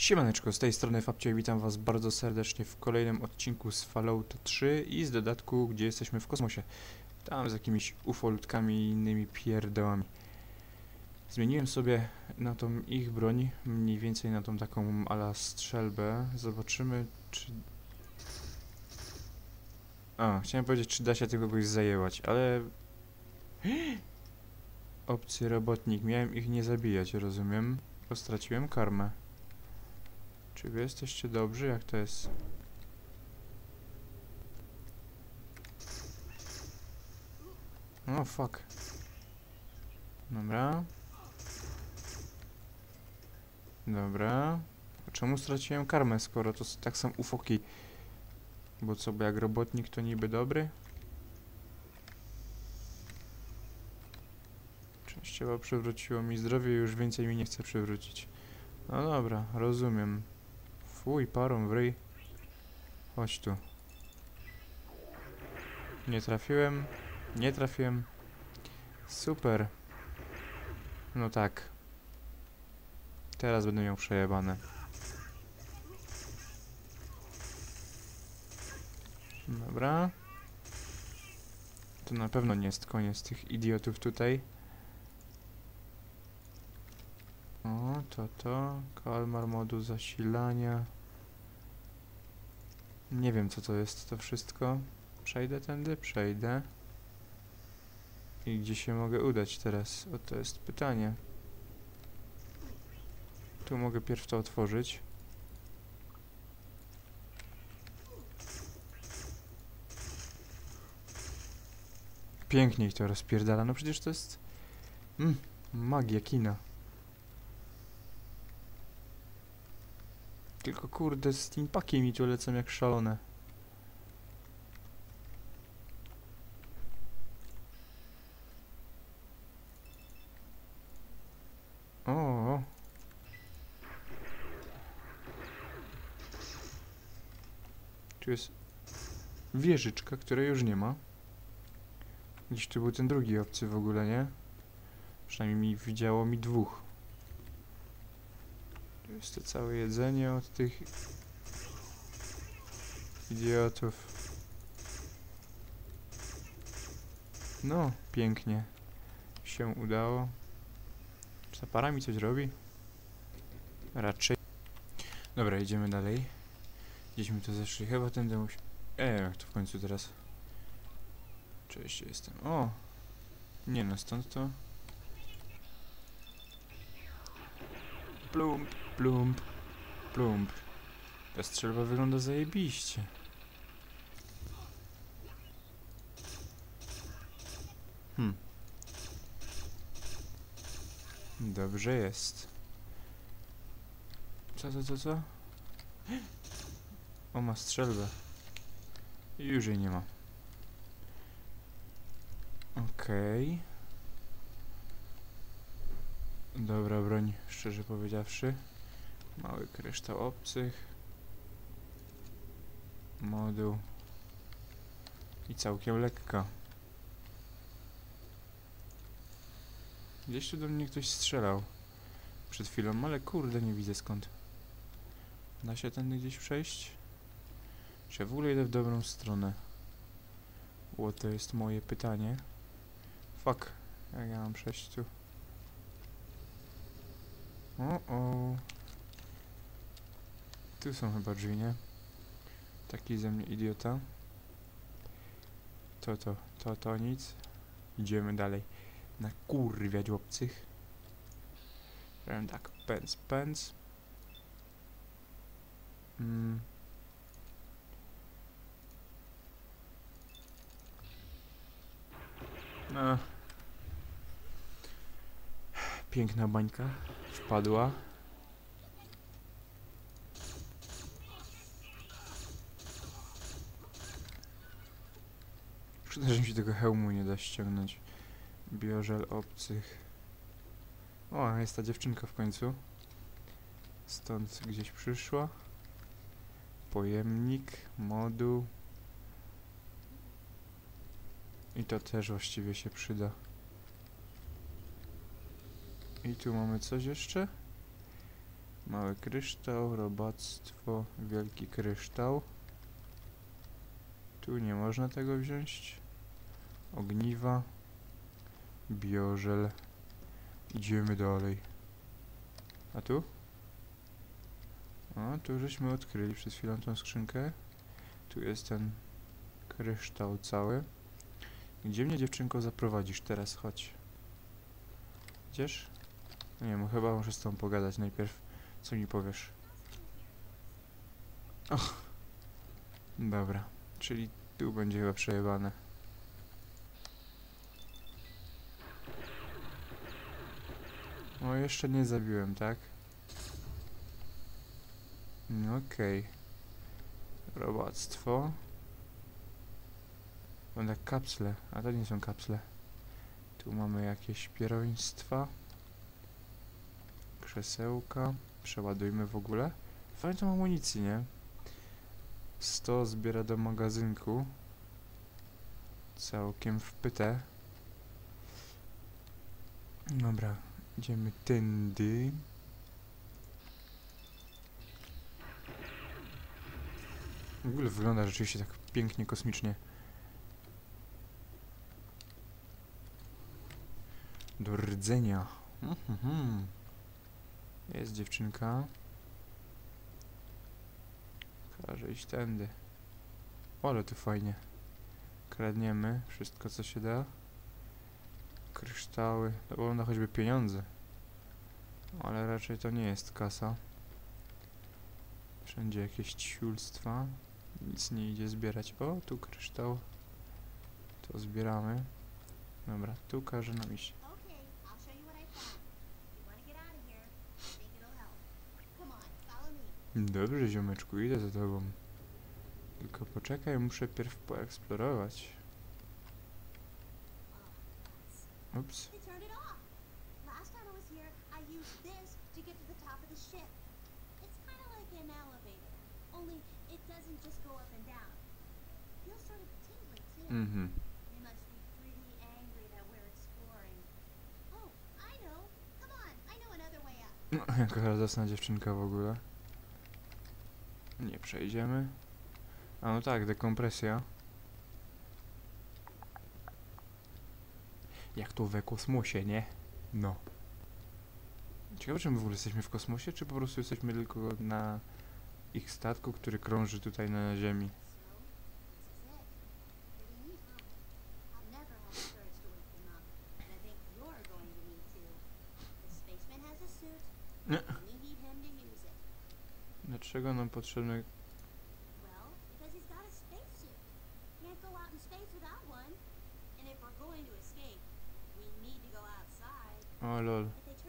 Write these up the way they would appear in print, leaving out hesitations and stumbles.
Siemaneczko, z tej strony Fabcio i witam was bardzo serdecznie w kolejnym odcinku z Fallouta 3 i z dodatku, gdzie jesteśmy w kosmosie. Tam z jakimiś ufolutkami i innymi pierdołami. Zmieniłem sobie na tą ich broń, mniej więcej na tą taką ala strzelbę. Zobaczymy, czy... chciałem powiedzieć, czy da się tego kogoś zajęłać, ale... Obcy robotnik, miałem ich nie zabijać, rozumiem? Bo straciłem karmę. Czy wy jesteście dobrzy? Jak to jest? O, fuck. Dobra. Dobra. A czemu straciłem karmę, skoro to tak są ufoki? Bo co, bo jak robotnik to niby dobry? Częściowo przywróciło mi zdrowie i już więcej mi nie chce przywrócić. No dobra, rozumiem. Fuj, parą w ryj. Chodź tu. Nie trafiłem. Nie trafiłem. Super. No tak. Teraz będę miał przejebane. Dobra. To na pewno nie jest koniec tych idiotów tutaj. O, to. Kalmar, moduł zasilania. Nie wiem, co to jest to wszystko. Przejdę tędy? Przejdę. I gdzie się mogę udać teraz? O, to jest pytanie. Tu mogę pierw to otworzyć. Pięknie ich to rozpierdala. No przecież to jest... magia kina. Tylko kurde, steampaki mi tu lecą jak szalone. O. Tu jest wieżyczka, której już nie ma. Gdzieś tu był ten drugi obcy w ogóle, nie? Przynajmniej widziało mi dwóch. Tu jest to całe jedzenie od tych idiotów. No, pięknie się udało. Czy ta para mi coś robi? Raczej. Dobra, idziemy dalej. Gdzieśmy to zeszli. Chyba tędy musi... jak to w końcu teraz? Cześć, jestem. O! Nie no, stąd to... Plump, plump, plump. Ta strzelba wygląda zajebiście. Dobrze jest. Co? O, ma strzelbę. I już jej nie ma. Okej. Dobra broń, szczerze powiedziawszy. Mały kryształ obcych. Moduł. I całkiem lekka. Gdzieś tu do mnie ktoś strzelał przed chwilą, ale kurde nie widzę skąd. Da się tędy gdzieś przejść? Czy w ogóle idę w dobrą stronę? To jest moje pytanie. Fuck, jak ja mam przejść tu? O. Tu są chyba drzwi, nie? Taki ze mnie idiota. To nic. Idziemy dalej. Nakurwiać obcych. Robię tak, pędz. No. Piękna bańka wpadła. Szkoda, że mi się tego hełmu nie da ściągnąć. Biożel obcych. O, jest ta dziewczynka w końcu. Stąd gdzieś przyszła. Pojemnik, moduł. I to też właściwie się przyda. I tu mamy coś jeszcze? Mały kryształ, robactwo, wielki kryształ. Tu nie można tego wziąć. Ogniwa, biożel. Idziemy dalej. A tu? A, tu żeśmy odkryli przed chwilą tą skrzynkę. Tu jest ten kryształ cały. Gdzie mnie, dziewczynko, zaprowadzisz teraz? Chodź. Idziesz? No nie wiem, chyba muszę z tobą pogadać najpierw. Co mi powiesz? Och. Dobra, czyli tu będzie chyba przejebane. O, jeszcze nie zabiłem, tak? Okej. Robactwo. Mam tak kapsle, a to nie są kapsle. Tu mamy jakieś pieroństwa. Krzesełka. Przeładujmy w ogóle. Fajnie tą amunicji, nie? 100 zbiera do magazynku. Całkiem wpyte. Dobra, idziemy tędy. W ogóle wygląda rzeczywiście tak pięknie, kosmicznie. Do rdzenia. Jest dziewczynka. Każe iść tędy. O, ale tu fajnie. Kradniemy wszystko, co się da. Kryształy. To wygląda choćby pieniądze. Ale raczej to nie jest kasa. Wszędzie jakieś ciulstwa. Nic nie idzie zbierać. O, tu kryształ. To zbieramy. Dobra, tu każe nam iść. Dobrze, ziomeczku, idę za tobą. Tylko poczekaj, muszę pierw poeksplorować. Ups. Mhm. No, jaka radosna dziewczynka w ogóle. Nie przejdziemy. A no tak, dekompresja. Jak to we kosmosie, nie? No. Ciekawe, czy my w ogóle jesteśmy w kosmosie, czy po prostu jesteśmy tylko na ich statku, który krąży tutaj na Ziemi. Dlaczego nam potrzebne... O lol.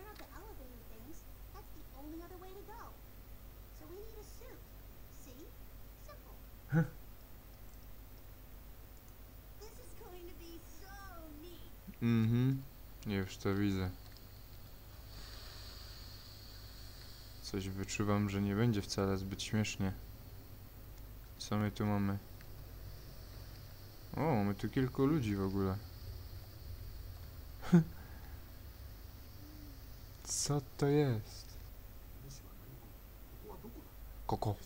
Mhm. Już to widzę. Coś wyczuwam, że nie będzie wcale zbyt śmiesznie. Co my tu mamy? O, mamy tu kilku ludzi w ogóle. Co to jest? Koko.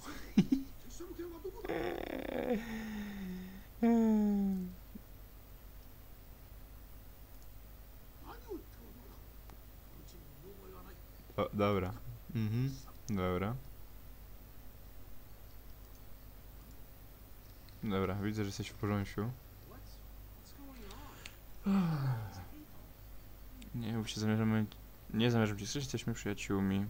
O, dobra. Mhm. Dobra. Dobra, widzę, że jesteś w porządku. Nie, bo się zamierzamy... Nie zamierzam ci słyszeć, jesteśmy przyjaciółmi.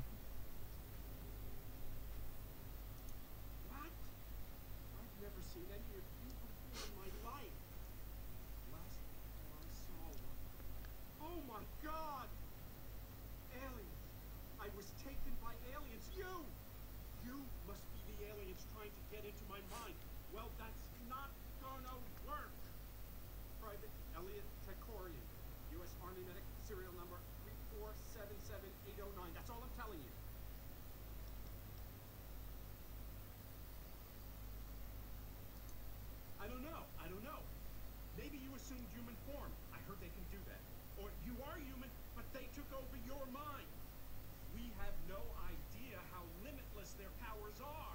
Or you are human, but they took over your mind. We have no idea idea how limitless their powers are.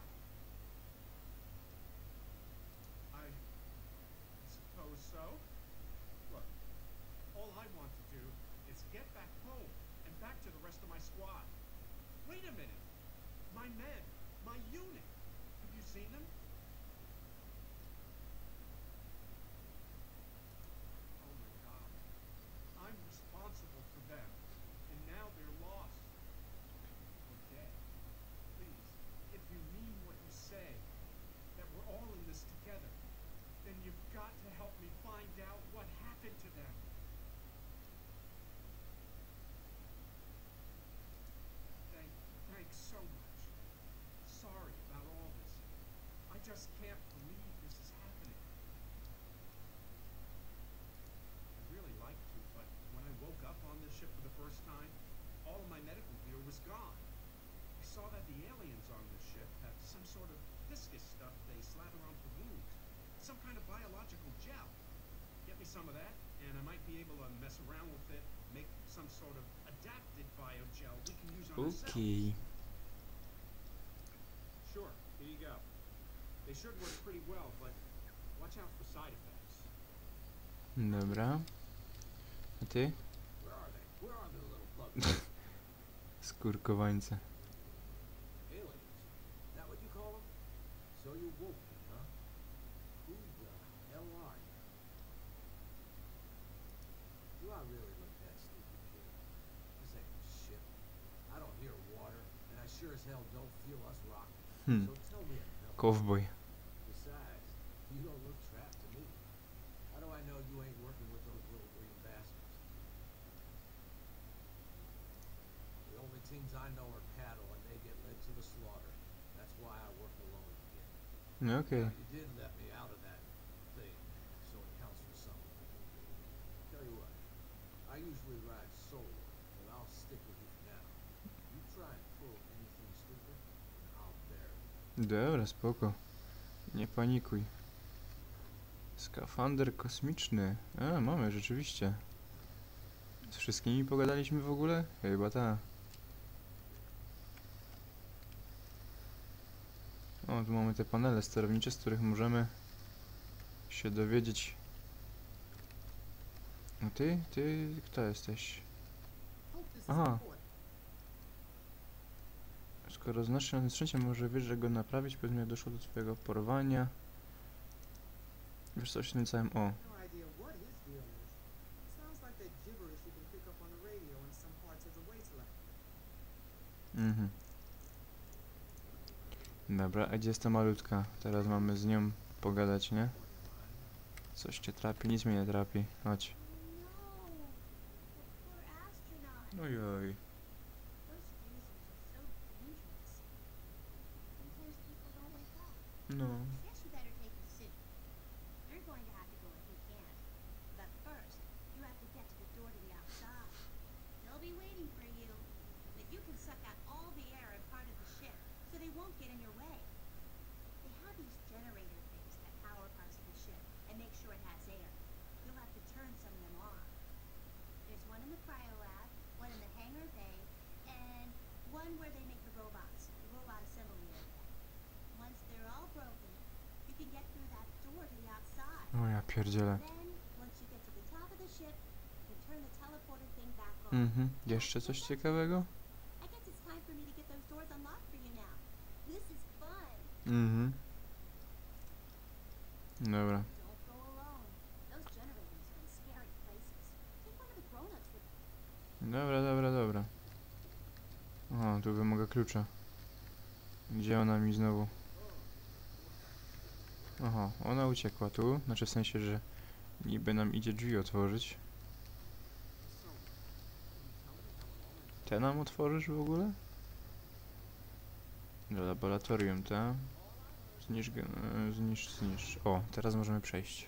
I suppose so. Look, all I want to do is get back home and back to the rest of my squad. Wait a minute. My men, my unit. Have you seen them? Oh my God. I'm responsible for them. And now they're lost. Or dead. Please, if you mean what you say, that we're all in this together, then you've got to help me find out what happened to them. Thanks so much. Sorry about all this. I just can't believe this is happening. I'd really like to, but when I woke up on this ship for the first time, all of my medical gear was gone. I saw that the aliens on this ship have some sort of viscous stuff they slather onto wounds. Some kind of biological gel. Get me some of that, and I might be able to mess around with it, make some sort of adapted biogel we can use on ourselves. Okej. Sure, here you go. They should work pretty well, but watch out for side effects. Dobra. A ty? Where are they? Where are the little bugs? Skurkowańce. Aliens? Is that what you call them? So you woke me, huh? Who the hell are you? Do I really look that stupid, kid? This ain't a ship. I don't hear water, and I sure as hell don't feel us rocking. So tell me another. Kowboj. Besides, you don't look trapped to me. How do I know you ain't working with those little green bastards? The only teams I know are cattle, and they get led to the slaughter. That's why I work alone here. Okej. Now, you did let me out of that thing, so it counts for something. Tell you what, I usually ride solo, but I'll stick with you for now. You try and pull anything stupid, and I'll bear it. Dobra, spoko. Nie panikuj. Skafander kosmiczny. A, mamy rzeczywiście. Z wszystkimi pogadaliśmy w ogóle? Chyba ta. O, tu mamy te panele sterownicze, z których możemy się dowiedzieć. A ty, kto jesteś? Aha. Skoro znasz się na tym sprzęcie, może wiesz, że go naprawić, powiedzmy jak doszło do twojego porwania. Wiesz co, się tym całym... O. No idea what his deal is. Sounds like that gibberish you can pick up on the radio in some parts of the wasteland. Mhm. Dobra, a gdzie jest ta malutka? Teraz mamy z nią pogadać, nie? Coś cię trapi? Nic mnie nie trapi. Chodź. No, the poor astronaut. Ojoj. Those freezers are so dangerous. Sometimes people don't wake up. No. Guess you better take the suit. You're going to have to go if you can. But first, you have to get to the door to the outside. They'll be waiting for you. But you can suck out all the air in part of the ship, so they won't get in your way. They have these generator things that power parts of the ship and make sure it has air. You'll have to turn some of them on. There's one in the cryo lab, one in the hangar bay, and one where they make the robots, the robot assembly area. Once they're all broken, you can get through that door to the outside. O ja pierdzielę. Then, once you get to the top of the ship, you can turn the teleporter thing back on. Mhm. Jeszcze coś ciekawego? I guess it's time for me to get those doors unlocked for you now. This is fun. Mhm. Dobra. Don't go alone. Those generators are in scary places. Take one of the grown-ups with Dobra. O, tu wymaga klucza. Gdzie ona mi znowu? Aha, ona uciekła tu. Znaczy w sensie, że niby nam idzie drzwi otworzyć. Te nam otworzysz w ogóle? Do laboratorium, ta? Zniszcz. O, teraz możemy przejść.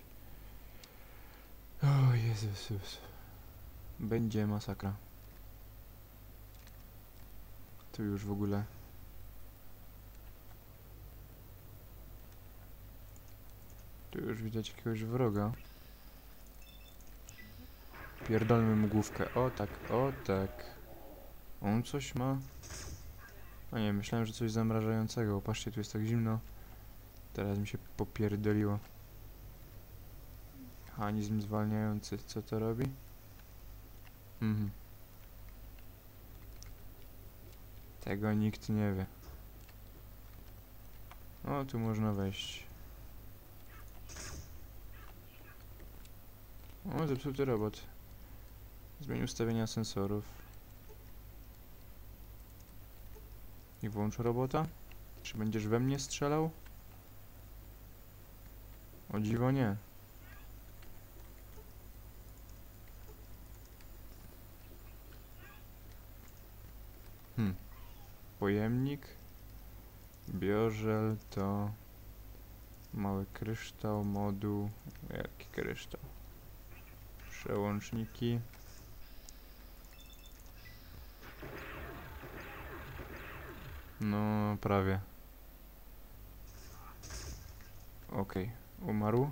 O Jezus. Będzie masakra. Tu już w ogóle. Tu już widać jakiegoś wroga. Pierdolmy mu główkę. O tak. On coś ma. A nie, myślałem, że coś zamrażającego. Patrzcie, tu jest tak zimno. Teraz mi się popierdoliło. Mechanizm zwalniający. Co to robi? Mhm. Tego nikt nie wie. O, tu można wejść. O, zepsuty robot. Zmień ustawienia sensorów. I włącz robota. Czy będziesz we mnie strzelał? O dziwo nie. Pojemnik. Biożel to... Mały kryształ, moduł... Jaki kryształ? Przełączniki. No, prawie. Okej, umarł.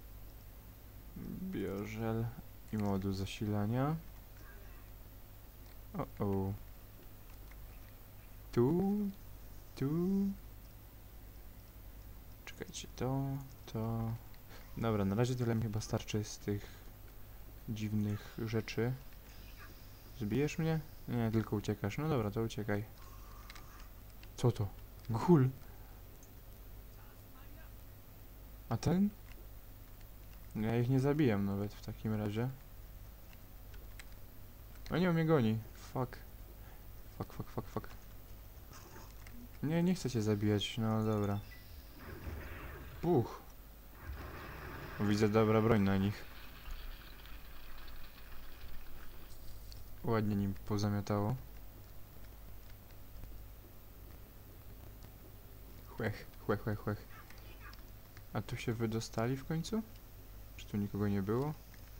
Biożel i moduł zasilania. O. Tu. Czekajcie, to... Dobra, na razie tyle mi chyba starczy z tych dziwnych rzeczy. Zbijesz mnie? Nie, tylko uciekasz. No dobra, to uciekaj. Co to? Ghoul! A ten? Ja ich nie zabijam nawet w takim razie. O nie, on mnie goni. Fuck. Fuck. Nie chcę cię zabijać, no dobra. Puch. Widzę dobra broń na nich. Ładnie nim pozamiatało. Chłech. A tu się wydostali w końcu? Czy tu nikogo nie było?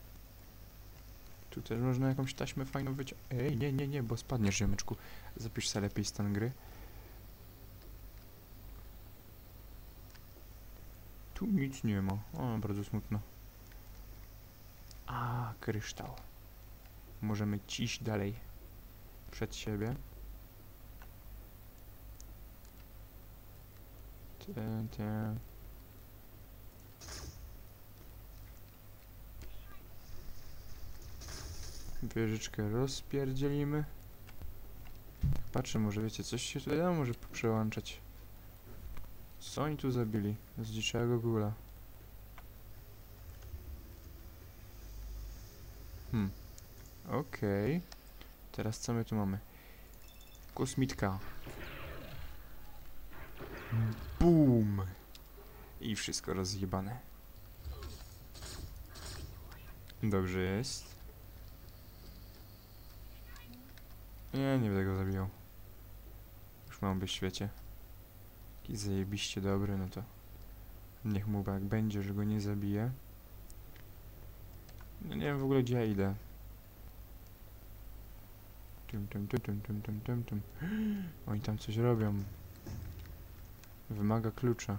Tu też można jakąś taśmę fajną wyciągnąć. Ej, nie, bo spadniesz, ziomeczku. Zapisz sobie lepiej stan gry. Tu nic nie ma. O, bardzo smutno. A, kryształ. Możemy iść dalej. Przed siebie. Te. Wieżyczkę rozpierdzielimy. Patrzę, może wiecie, coś się tutaj da może przełączać. Co oni tu zabili? Zdziczałego gula. Okej. Teraz co my tu mamy? Kosmitka. Boom! I wszystko rozjebane. Dobrze jest. Nie będę go zabijał. Już mam być w świecie. Jaki zajebiście dobry, no to... Niech mu tak będzie, że go nie zabije. No nie wiem w ogóle gdzie ja idę. Oni tam coś robią. Wymaga klucza.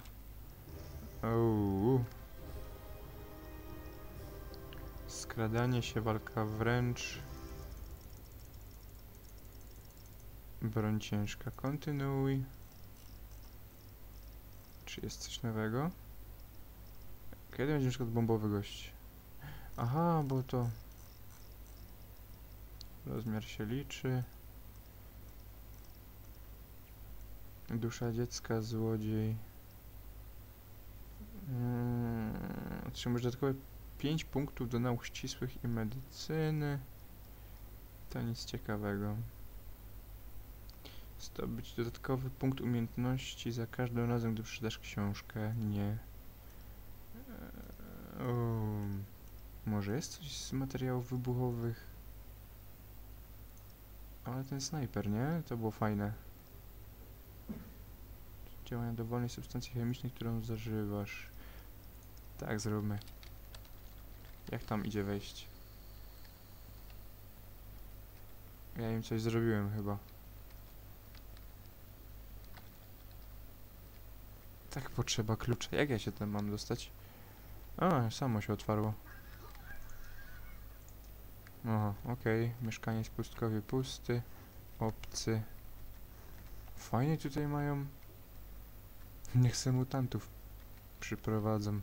Skradanie się, walka wręcz. Broń ciężka. Kontynuuj. Czy jest coś nowego? Kiedy będzie na przykład bombowy gość? Aha, bo to... Rozmiar się liczy. Dusza dziecka, złodziej. Otrzymujesz dodatkowe 5 punktów do nauk ścisłych i medycyny. To nic ciekawego. Zdobyć dodatkowy punkt umiejętności za każdym razem, gdy przeczytasz książkę. Nie. Może jest coś z materiałów wybuchowych? Ale ten snajper, nie? To było fajne. Działania dowolnej substancji chemicznej, którą zażywasz. Tak, zróbmy. Jak tam idzie wejść? Ja im coś zrobiłem chyba. Tak, potrzeba klucza. Jak ja się tam mam dostać? A, samo się otwarło. Aha, okej. Mieszkanie z pustkowie pusty. Obcy. Fajnie tutaj mają. Niech se mutantów przyprowadzą.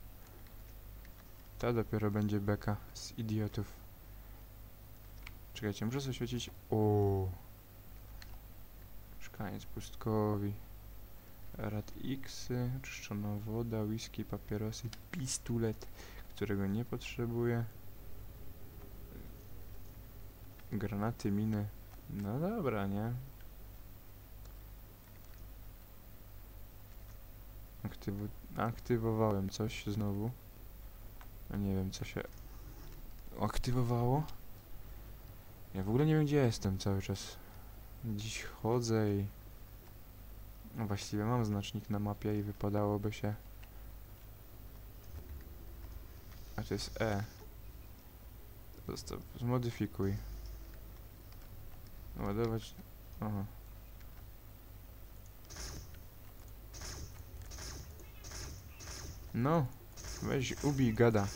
Ta dopiero będzie beka z idiotów. Czekajcie, muszę sobie świecić. O. Szkaniec pustkowi. Rad X-y, czyszczona woda, whisky, papierosy, pistolet, którego nie potrzebuję. Granaty, miny. No dobra, nie? Aktywowałem coś znowu. A nie wiem, co się aktywowało. Ja w ogóle nie wiem, gdzie jestem cały czas. Dziś chodzę i... No właściwie mam znacznik na mapie i wypadałoby się... A to jest E. Zostaw, zmodyfikuj. Ładować... Aha. No, weź ubij gada.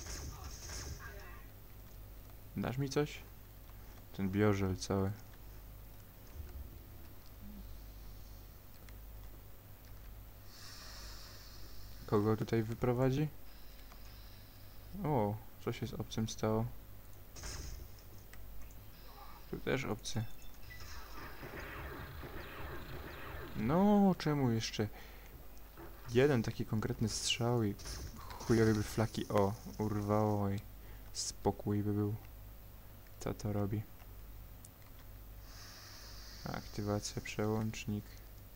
Dasz mi coś? Ten biożel cały. Kogo tutaj wyprowadzi? O, co się z obcym stało? Tu też obcy. No, czemu jeszcze? Jeden taki konkretny strzał i chujowy by flaki. O, urwało i spokój by był. Co to robi? Aktywacja, przełącznik.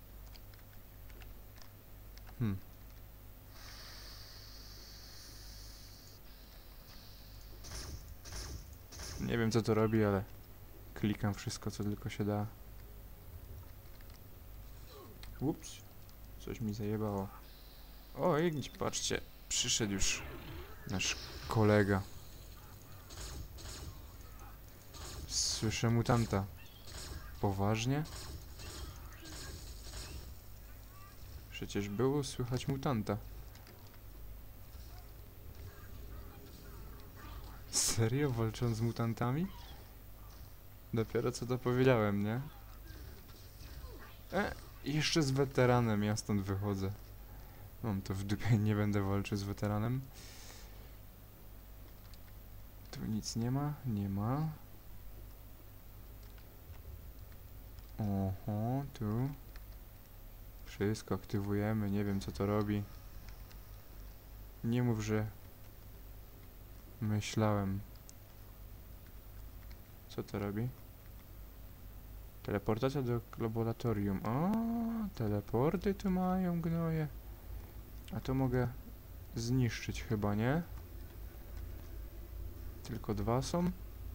Nie wiem, co to robi, ale klikam wszystko, co tylko się da. Ups, coś mi zajebało. O, idź, patrzcie, przyszedł już nasz kolega. Słyszę mutanta. Poważnie? Przecież było słychać mutanta. Serio? Walczą z mutantami? Dopiero co to powiedziałem, nie? Jeszcze z weteranem ja stąd wychodzę. Mam to w dupie, nie będę walczył z weteranem. Tu nic nie ma? Nie ma. Oho, tu. Wszystko aktywujemy, nie wiem co to robi. Nie mów, że... Myślałem. Co to robi? Teleportacja do laboratorium. O, teleporty tu mają, gnoje. A to mogę zniszczyć chyba, nie? Tylko 2 są?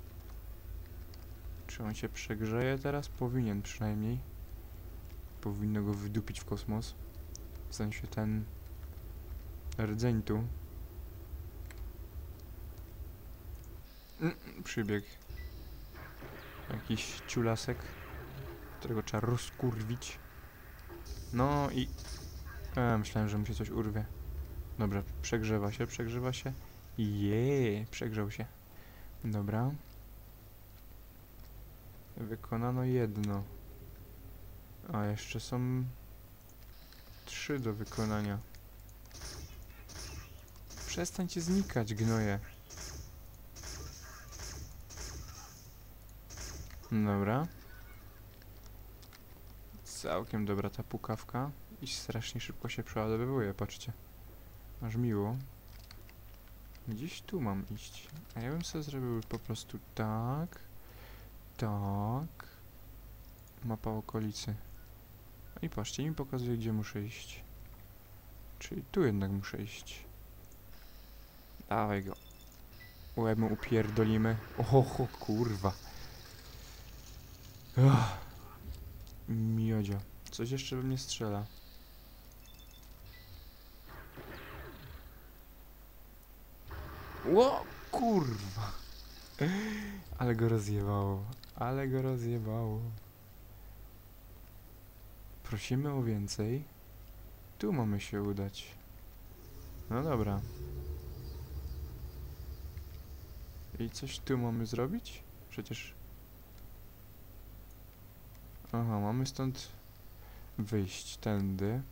Czy on się przegrzeje teraz? Powinien przynajmniej. Powinno go wydupić w kosmos. W sensie ten rdzeń tu. Przybiegł jakiś ciulasek, którego trzeba rozkurwić. No i... myślałem, że mu się coś urwie. Dobra, przegrzewa się. Przegrzał się. Dobra. Wykonano 1. A jeszcze są 3 do wykonania. Przestańcie znikać, gnoje. Dobra. Całkiem dobra ta pukawka. I strasznie szybko się przeładowywuje, patrzcie. Aż miło. Gdzieś tu mam iść. A ja bym sobie zrobił po prostu tak. Tak. Mapa okolicy. I patrzcie, mi pokazuje, gdzie muszę iść. Czyli tu jednak muszę iść. Dawaj go. Łeb mu upierdolimy. Oho, kurwa. Miodzio. Coś jeszcze we mnie strzela. Ło, kurwa. Ale go rozjebało. Ale go rozjebało. Prosimy o więcej. Tu mamy się udać. No dobra. I coś tu mamy zrobić? Przecież... Aha, mamy stąd wyjść tędy.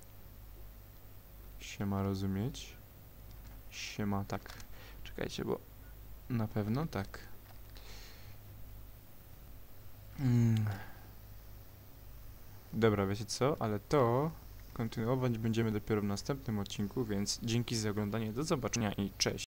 Się ma rozumieć. Się ma tak. Czekajcie, bo na pewno tak. Dobra, wiecie co? Ale to kontynuować będziemy dopiero w następnym odcinku, więc dzięki za oglądanie, do zobaczenia i cześć.